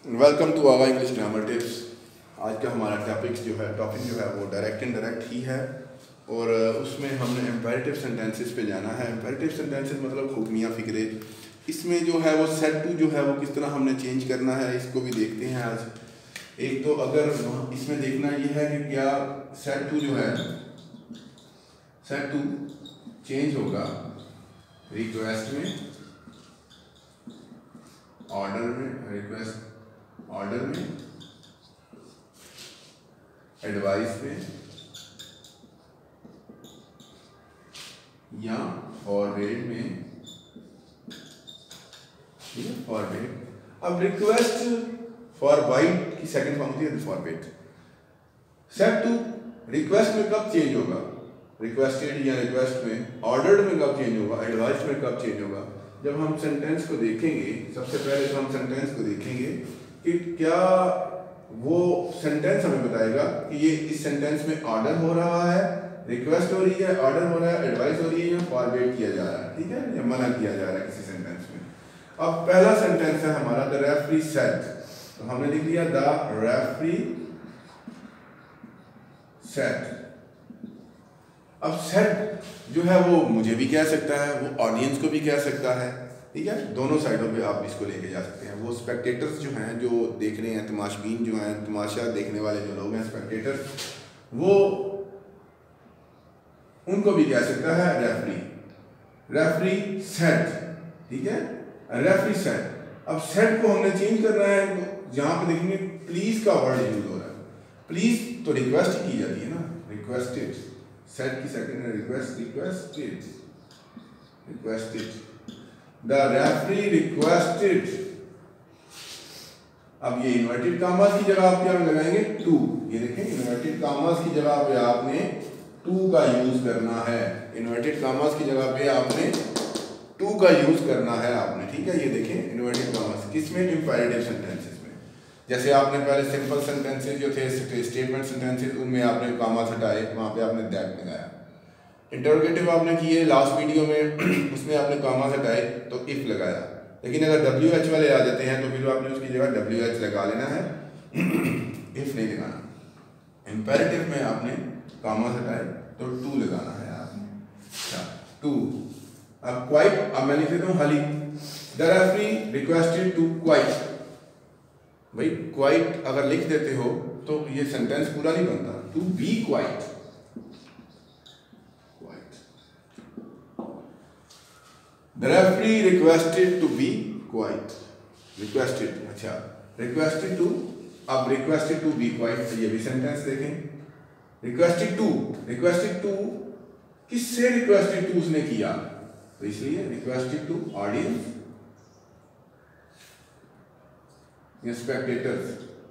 Welcome to आगा English grammar tips. आज का हमारा टॉपिक जो है वो डायरेक्ट इनडायरेक्ट ही है और उसमें हमने इम्पेरेटिव सेंटेंसेस पे जाना है। इम्पेरेटिव सेंटेंसेस मतलब हुक्मिया फ़िक्रे। इसमें जो है वो सेट टू जो है वो किस तरह हमने चेंज करना है, इसको भी देखते हैं आज। एक तो अगर इसमें देखना ये है कि क्या सेट टू जो है सेट टू चेंज होगा रिक्वेस्ट में, ऑर्डर में, रिक्वेस्ट ऑर्डर में, एडवाइस में या फॉरवर्ड में। ठीक है, फॉरवर्ड। अब रिक्वेस्ट फॉरवर्ड की सेकंड फॉर्म होती है फॉरवर्ड। सेट टू रिक्वेस्ट में कब चेंज होगा, रिक्वेस्टेड या रिक्वेस्ट में, ऑर्डर्ड में कब चेंज होगा, एडवाइस में कब चेंज होगा। जब हम सेंटेंस को देखेंगे, सबसे पहले तो हम सेंटेंस को देखेंगे कि क्या वो सेंटेंस हमें बताएगा कि ये इस सेंटेंस में ऑर्डर हो रहा है, रिक्वेस्ट हो रही है, ऑर्डर हो रहा है, एडवाइस हो रही है या फॉरवर्ड किया जा रहा है। ठीक है, या मना किया जा रहा है किसी सेंटेंस में। अब पहला सेंटेंस है हमारा द रेफरी सेड, तो हमने लिख लिया द रेफरी सेड। अब सेड जो है वो मुझे भी कह सकता है, वो ऑडियंस को भी कह सकता है। ठीक है, दोनों साइडों पे आप इसको लेके जा सकते हैं। वो स्पेक्टेटर्स जो हैं, जो देख रहे हैं, तमाशबीन जो हैं, तमाशा देखने वाले जो लोग हैं, स्पेक्टेटर्स, वो उनको भी कह सकता है रेफरी। रेफरी सेड, ठीक है, रेफरी सेड। अब सेड को हमने चेंज करना है, तो जहां पे देखेंगे प्लीज का वर्ड यूज हो रहा है। प्लीज तो रिक्वेस्ट की जाती है ना, रिक्वेस्टेड। सेड की सेकंड है request, requested, requested. The referee requested. अब ये इन्वर्टेड कामास की जगह आप क्या लगाएंगे, टू। ये देखें, इन्वर्टेड कामास की जगह पे आपने टू का यूज करना है। इन्वर्टेड कामास की जगह पे आपने टू का यूज करना है आपने। ठीक है, ये देखें इन्वर्टेड कामास किसमें, इंपेरेटिव सेंटेंसेस में। जैसे आपने पहले सिंपल सेंटेंसेस जो थे, स्टेटमेंट सेंटेंसेस, उनमें आपने कामास हटाए, वहां पे आपने दैट लगाया। इंटरोगेटिव आपने किए लास्ट वीडियो में, उसमें आपने कामास हटाए तो इफ लगाया। लेकिन अगर WH वाले आ जाते हैं तो फिर आपने उसकी जगह WH लगा लेना है, इफ नहीं लगाना। इंपेरेटिव में आपने कामास हटाए तो टू लगाना है आपने। अच्छा, टू। अब क्वाइट, अब मैं लिख देता हूँ हाली। The referee requested to quiet. भाई क्वाइट अगर लिख देते हो तो ये सेंटेंस पूरा नहीं बनता। To be quiet, The referee requested to be quiet. Requested, अच्छा, requested to, अब requested to be quiet, ये भी सेंटेंस देखें। requested to किससे requested to उसने किया, तो इसलिए requested to audience या spectators।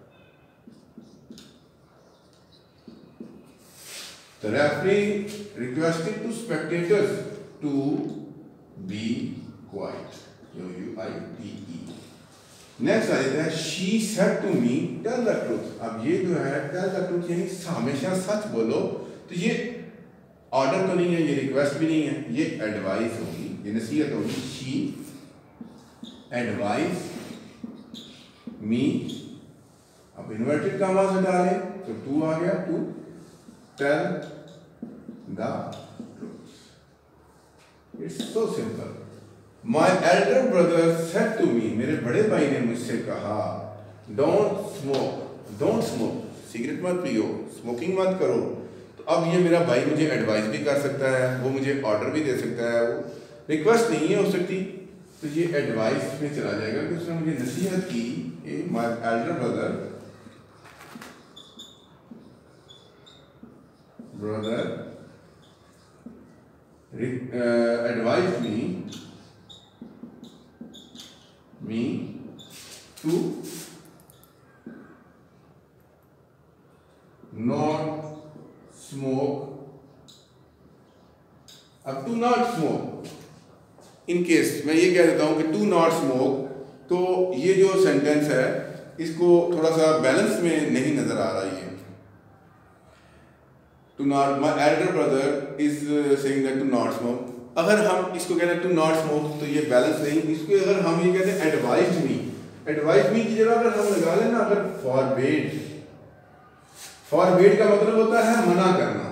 The referee requested to spectators to be quiet, UITE। Next आ जाता है she said to me tell the truth। अब ये जो है tell the truth यानी हमेशा सच बोलो, तो ये ऑर्डर तो नहीं है, ये रिक्वेस्ट भी नहीं है, ये एडवाइस होगी, ये नसीहत होगी। she advise me। अब इन्वर्टेड कामा से डालें तो टू आ गया, to tell the truth। It's so simple। My elder brother said to me, मेरे बड़े भाई ने मुझसे कहा don't smoke, सिगरेट मत पियो, स्मोकिंग मत करो। तो अब ये मेरा भाई मुझे एडवाइस भी कर सकता है, वो मुझे ऑर्डर भी दे सकता है, वो रिक्वेस्ट नहीं है हो सकती, तो ये एडवाइस में चला जाएगा कि उसने मुझे नसीहत की। My elder brother advised me to not smoke। अब to not smoke, in case मैं ये कह देता हूं कि टू नॉट स्मोक, तो ये जो सेंटेंस है इसको थोड़ा सा बैलेंस में नहीं नजर आ रहा है। To not, my elder brother is saying that to not smoke. अगर हम इसको कहते हैं टू नॉट स्मोक तो ये बैलेंस नहीं। इसको अगर हम ये कहते हैं एडवाइज्ड मी, एडवाइस मी की जगह अगर हम लगा लेना अगर फॉरबिड, फॉरबिड का मतलब होता है मना करना,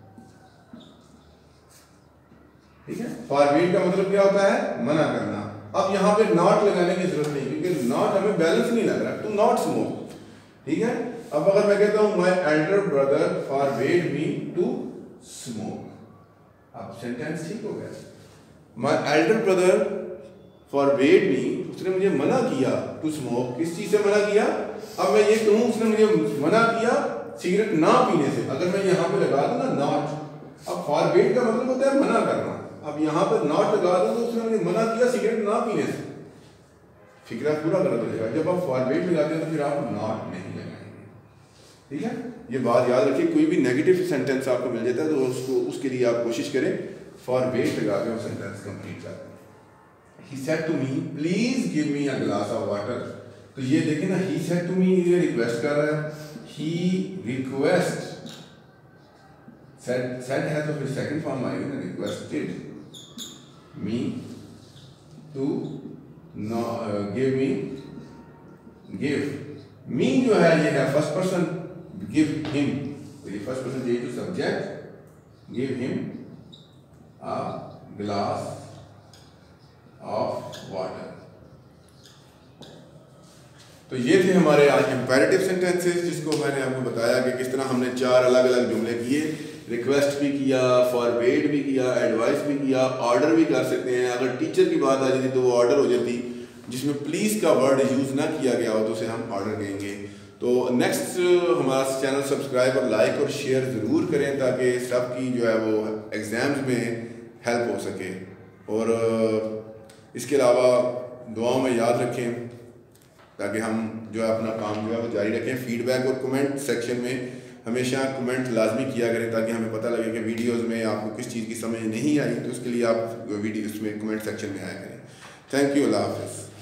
ठीक है। फॉरबिड का मतलब क्या होता है? मना करना। अब यहाँ पे नॉट लगाने की जरूरत नहीं, क्योंकि नॉट हमें बैलेंस नहीं लग रहा, टू नॉट स्मोक, ठीक है। अब अगर मैं कहता हूं my elder brother forbid me to smoke, अब सेंटेंस ठीक हो गया। My elder brother forbid me, उसने मुझे मना किया टू स्मोक, किस चीज से मना किया? अब मैं ये कहूं उसने मुझे मना किया सिगरेट ना पीने से, अगर मैं यहाँ पे लगा दूं ना नॉट, अब फॉरबिड का मतलब होता है मना करना, अब यहाँ पर नॉट लगा दो तो उसने मुझे मना किया सिगरेट ना पीने से, फिक्रा पूरा गलत हो जाएगा। जब आप फॉरबिड लगाते हैं तो फिर आप नॉट नहीं लगाएंगे, ठीक है। ये बात याद रखिए, कोई भी नेगेटिव सेंटेंस आपको मिल जाता है तो उसको उसके लिए आप कोशिश करें फॉरबिड लगा के वो सेंटेंस कंप्लीट करें। He said to me, please give me a glass of water। तो ये देखिए ना, he said to me ये रिक्वेस्ट कर रहा है, he request, said है तो फिर सेकंड फॉर्म आएगी ना, requested me to give me, give me जो है ये है फर्स्ट पर्सन, give him, तो ये फर्स्ट पर्सन चाहिए to subject, give him a glass of water। तो ये थे हमारे आज इंपेरेटिव सेंटेंसेस, जिसको मैंने आपको बताया कि किस तरह हमने 4 अलग अलग जुमले किए, रिक्वेस्ट भी किया, फॉरबिड भी किया, एडवाइस भी किया, ऑर्डर भी कर सकते हैं। अगर टीचर की बात आ जाती तो वो ऑर्डर हो जाती, जिसमें प्लीज़ का वर्ड यूज़ ना किया गया हो तो उसे हम ऑर्डर कहेंगे। तो नेक्स्ट हमारा चैनल सब्सक्राइब और लाइक और शेयर ज़रूर करें ताकि सबकी जो है वो एग्ज़ाम्स में हेल्प हो सके, और इसके अलावा दुआओं में याद रखें ताकि हम जो है अपना काम जो है वो जारी रखें। फीडबैक और कमेंट सेक्शन में हमेशा कमेंट लाजमी किया करें ताकि हमें पता लगे कि वीडियोस में आपको किस चीज़ की समझ नहीं आई, तो उसके लिए आप वीडियो उसमें कमेंट सेक्शन में आया करें। थैंक यू, अल्लाह हाफ़िज़।